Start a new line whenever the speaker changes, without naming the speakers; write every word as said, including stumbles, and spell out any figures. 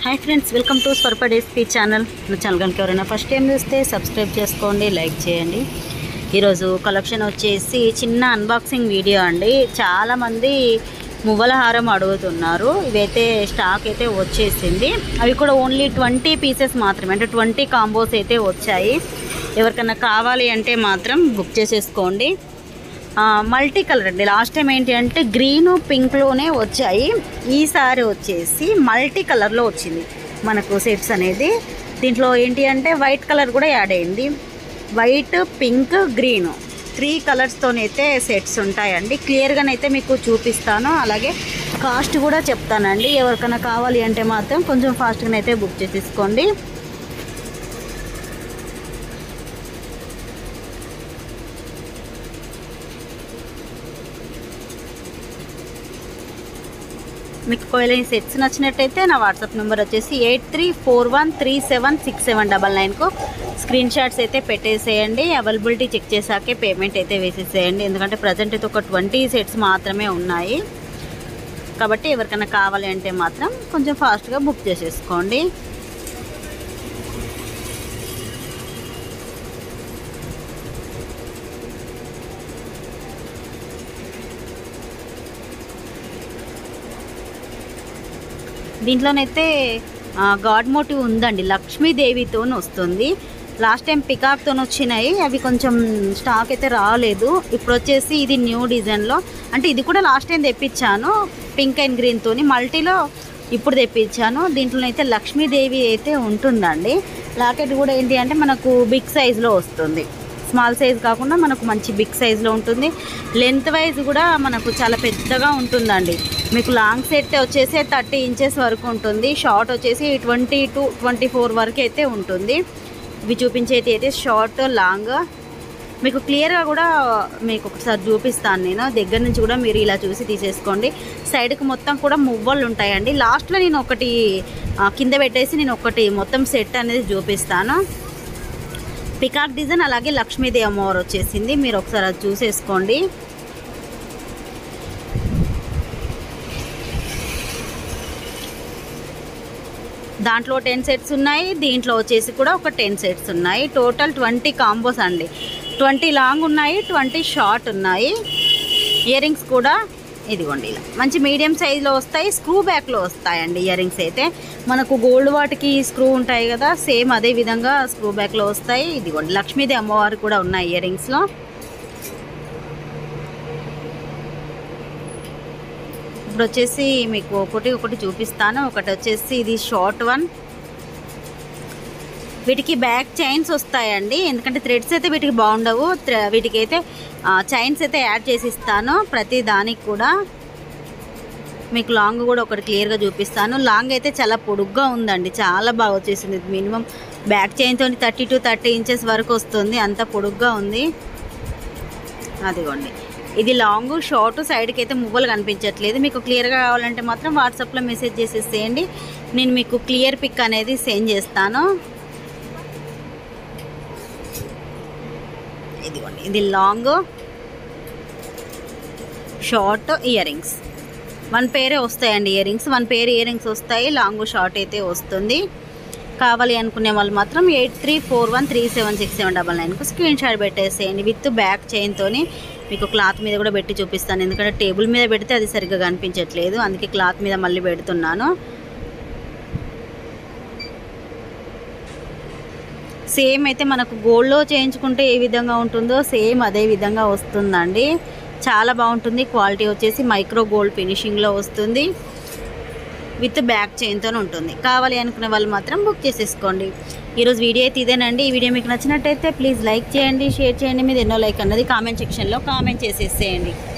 Hi friends, welcome to స్వర్ప డేస్పీ channel. నా ఛానల్ కనుక ఎవరైనా ఫస్ట్ టైం చూస్తే సబ్స్క్రైబ్ చేసుకోండి, లైక్ చేయండి. ఈరోజు కలెక్షన్ వచ్చేసి చిన్న అన్బాక్సింగ్ వీడియో అండి. చాలామంది మువ్వల హారం అడుగుతున్నారు. ఇవైతే స్టాక్ అయితే వచ్చేసింది. అవి కూడా ఓన్లీ ట్వంటీ పీసెస్ మాత్రమే, అంటే ట్వంటీ కాంబోస్ అయితే వచ్చాయి. ఎవరికైనా కావాలి అంటే మాత్రం బుక్ చేసేసుకోండి. మల్టీ కలర్ అండి. లాస్ట్ టైం ఏంటి అంటే గ్రీన్ పింక్లోనే వచ్చాయి. ఈసారి వచ్చేసి మల్టీ కలర్లో వచ్చింది మనకు సెట్స్ అనేది. దీంట్లో ఏంటి అంటే వైట్ కలర్ కూడా యాడ్ అయింది. వైట్, పింక్, గ్రీన్ త్రీ కలర్స్తోనైతే సెట్స్ ఉంటాయండి. క్లియర్గానైతే మీకు చూపిస్తాను, అలాగే కాస్ట్ కూడా చెప్తానండి. ఎవరికైనా కావాలి అంటే మాత్రం కొంచెం ఫాస్ట్గానైతే బుక్ చేసేసుకోండి. మీకు ఒకవేళ ఈ సెట్స్ నచ్చినట్టయితే నా వాట్సాప్ నెంబర్ వచ్చేసి eight three four one three seven six seven double నైన్కు స్క్రీన్ షాట్స్ అయితే పెట్టేసేయండి. అవైలబిలిటీ చెక్ చేశాకే పేమెంట్ అయితే వేసేసేయండి. ఎందుకంటే ప్రజెంట్ అయితే ఒక ట్వంటీ సెట్స్ మాత్రమే ఉన్నాయి కాబట్టి ఎవరికైనా కావాలి అంటే మాత్రం కొంచెం ఫాస్ట్గా బుక్ చేసేసుకోండి. దీంట్లోనైతే గాడ్ మోటివ్ ఉందండి, లక్ష్మీదేవితో వస్తుంది. లాస్ట్ టైం పికాక్తో వచ్చినాయి, అవి కొంచెం స్టాక్ అయితే రాలేదు. ఇప్పుడు వచ్చేసి ఇది న్యూ డిజైన్లో, అంటే ఇది కూడా లాస్ట్ టైం తెప్పించాను పింక్ అండ్ గ్రీన్తో, మల్టీలో ఇప్పుడు తెప్పించాను. దీంట్లోనైతే లక్ష్మీదేవి అయితే ఉంటుందండి. లాకెట్ కూడా ఏంటి అంటే మనకు బిగ్ సైజులో వస్తుంది, స్మాల్ సైజ్ కాకుండా మనకు మంచి బిగ్ సైజులో ఉంటుంది. లెంత్ వైజ్ కూడా మనకు చాలా పెద్దగా ఉంటుందండి. మీకు లాంగ్ సెట్ వచ్చేసి థర్టీ ఇంచెస్ వరకు ఉంటుంది, షార్ట్ వచ్చేసి ట్వంటీ టు ట్వంటీ ఫోర్ వరకు అయితే ఉంటుంది. ఇవి చూపించేది అయితే షార్ట్, లాంగ్. మీకు క్లియర్గా కూడా మీకు ఒకసారి చూపిస్తాను నేను. దగ్గర నుంచి కూడా మీరు ఇలా చూసి తీసేసుకోండి. సైడ్కి మొత్తం కూడా మువ్వలు ఉంటాయండి. లాస్ట్లో నేను ఒకటి కింద పెట్టేసి నేను ఒకటి మొత్తం సెట్ అనేది చూపిస్తాను. పికాక్ డిజైన్, అలాగే లక్ష్మీదేవి అమ్మవారు వచ్చేసింది. మీరు ఒకసారి అది చూసేసుకోండి. దాంట్లో టెన్ సెట్స్ ఉన్నాయి, దీంట్లో వచ్చేసి కూడా ఒక టెన్ సెట్స్ ఉన్నాయి. టోటల్ ట్వంటీ కాంబోస్ అండి. ట్వంటీ లాంగ్ ఉన్నాయి, ట్వంటీ షార్ట్ ఉన్నాయి. ఇయర్ రింగ్స్ కూడా ఇదిగోండి ఇలా మంచి మీడియం సైజులో వస్తాయి, స్క్రూ బ్యాక్లో వస్తాయండి. ఇయర్ రింగ్స్ అయితే మనకు గోల్డ్ వాటికి స్క్రూ ఉంటాయి కదా, సేమ్ అదే విధంగా స్క్రూ బ్యాక్లో వస్తాయి. ఇదిగోండి లక్ష్మీదేవి అమ్మవారు కూడా ఉన్నాయి ఇయర్ రింగ్స్లో. ఇప్పుడు వచ్చేసి మీకు ఒకటి ఒకటి చూపిస్తాను. ఒకటి వచ్చేసి ఇది షార్ట్ వన్. వీటికి బ్యాక్ చైన్స్ వస్తాయండి, ఎందుకంటే థ్రెడ్స్ అయితే వీటికి బాగుండవు. వీటికి అయితే చైన్స్ అయితే యాడ్ చేసి ఇస్తాను ప్రతి దానికి కూడా. మీకు లాంగ్ కూడా ఒకటి క్లియర్గా చూపిస్తాను. లాంగ్ అయితే చాలా పొడుగ్గా ఉందండి, చాలా బాగా వచ్చేసింది. మినిమం బ్యాక్ చైన్తో థర్టీ టు థర్టీ ఇంచెస్ వరకు వస్తుంది, అంత పొడుగ్గా ఉంది. అదిగోండి ఇది లాంగ్. షార్ట్ సైడ్కి అయితే మువ్వలు కనిపించట్లేదు. మీకు క్లియర్గా కావాలంటే మాత్రం వాట్సాప్లో మెసేజ్ చేసేసేయండి, నేను మీకు క్లియర్ పిక్ అనేది సెండ్ చేస్తాను. ఇదిగోండి ఇది long, short ear rings. One పేరే వస్తాయండి ear rings, one pair ear rings వస్తాయి. లాంగ్ షార్ట్ అయితే వస్తుంది. కావాలి అనుకునే వాళ్ళు మాత్రం eight three four one three seven six seven double నైన్కు స్క్రీన్ షాట్ పెట్టేసేయండి. విత్ బ్యాక్ చైన్తో మీకు క్లాత్ మీద కూడా పెట్టి చూపిస్తాను, ఎందుకంటే టేబుల్ మీద పెడితే అది సరిగ్గా కనిపించట్లేదు, అందుకే క్లాత్ మీద మళ్ళీ పెడుతున్నాను. సేమ్ అయితే మనకు గోల్డ్లో చేయించుకుంటే ఏ విధంగా ఉంటుందో సేమ్ అదే విధంగా వస్తుందండి. చాలా బాగుంటుంది. క్వాలిటీ వచ్చేసి మైక్రో గోల్డ్ ఫినిషింగ్లో వస్తుంది, విత్ బ్యాక్ చైన్తో ఉంటుంది. కావాలి అనుకునే వాళ్ళు మాత్రం బుక్ చేసేసుకోండి. ఈరోజు వీడియో అయితే ఇదేనండి. ఈ వీడియో మీకు నచ్చినట్టయితే ప్లీజ్ లైక్ చేయండి, షేర్ చేయండి. మీద ఎన్నో లైక్ అన్నది కామెంట్ సెక్షన్లో కామెంట్ చేసేసేయండి.